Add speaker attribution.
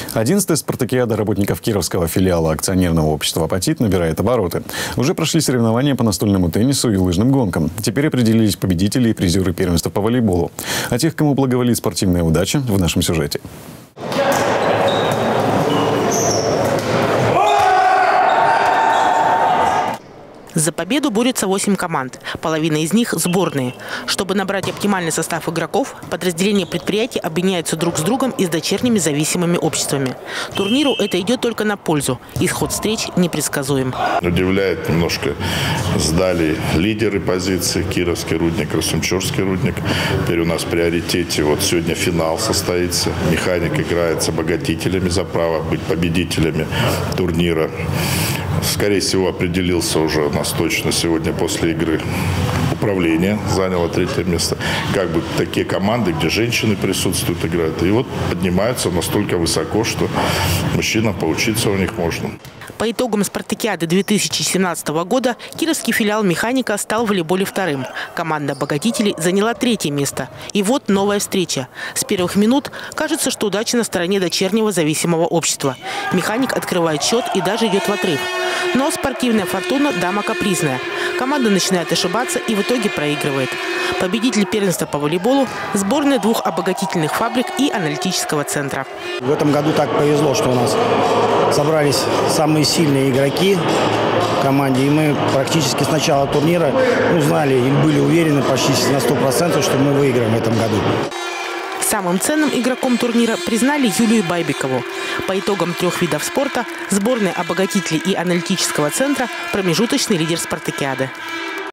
Speaker 1: 11-я спартакиада работников Кировского филиала акционерного общества «Апатит» набирает обороты. Уже прошли соревнования по настольному теннису и лыжным гонкам. Теперь определились победители и призеры первенства по волейболу. А тех, кому благоволит спортивная удача, в нашем сюжете.
Speaker 2: За победу борются 8 команд. Половина из них – сборные. Чтобы набрать оптимальный состав игроков, подразделения предприятий объединяются друг с другом и с дочерними зависимыми обществами. Турниру это идет только на пользу. Исход встреч непредсказуем.
Speaker 3: Удивляет немножко. Сдали лидеры позиции. Кировский рудник, Красунчурский рудник. Теперь у нас в приоритете. Вот сегодня финал состоится. Механик играет с обогатителями за право быть победителями турнира. Скорее всего, определился уже у нас точно сегодня после игры. Управление заняло 3-е место. Как бы такие команды, где женщины присутствуют, играют. И вот поднимаются настолько высоко, что мужчинам поучиться у них можно.
Speaker 2: По итогам спартакиады 2017 года кировский филиал «Механика» стал в волейболе 2-м. Команда обогатителей заняла 3-е место. И вот новая встреча. С первых минут кажется, что удача на стороне дочернего зависимого общества. «Механик» открывает счет и даже идет в отрыв. Но спортивная фортуна – дама капризная. Команда начинает ошибаться и в итоге проигрывает. Победитель первенства по волейболу – сборная 2 обогатительных фабрик и аналитического центра.
Speaker 4: В этом году так повезло, что у нас собрались самые сильные игроки в команде. И мы практически с начала турнира знали и были уверены почти на 100%, что мы выиграем в этом году.
Speaker 2: Самым ценным игроком турнира признали Юлию Байбекову. По итогам 3 видов спорта сборная обогатителей и аналитического центра – промежуточный лидер спартакиады.